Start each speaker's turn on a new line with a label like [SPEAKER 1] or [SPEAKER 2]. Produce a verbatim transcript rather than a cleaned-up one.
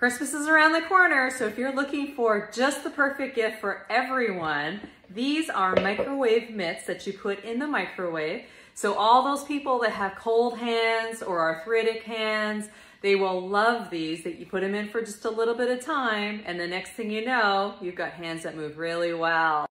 [SPEAKER 1] Christmas is around the corner, so if you're looking for just the perfect gift for everyone, these are microwave mitts that you put in the microwave. So all those people that have cold hands or arthritic hands, they will love these, that you put them in for just a little bit of time, and the next thing you know, you've got hands that move really well.